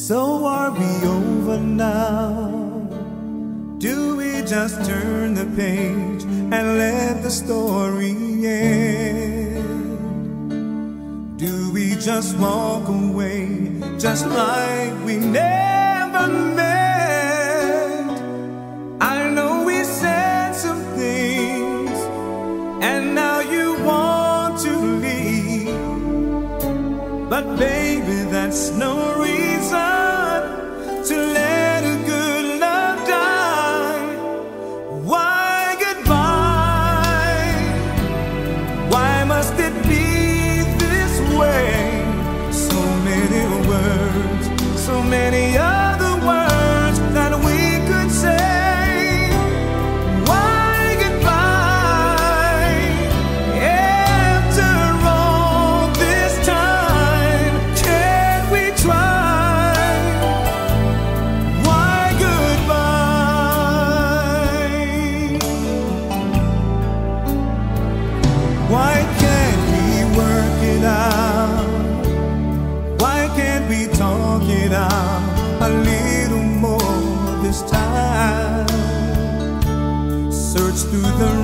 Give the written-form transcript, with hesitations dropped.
So are we over now? Do we just turn the page and let the story end? Do we just walk away just like we never meant? I know we said some things and now you want to leave, but baby, that's no reason to let a good love die. Why goodbye? Why must it be this way? So many words, so many other words that we could say. Why goodbye? After all this time, can't we try? Why goodbye? Why can't we work it out? Why can't we talk it out a little more this time? Search through the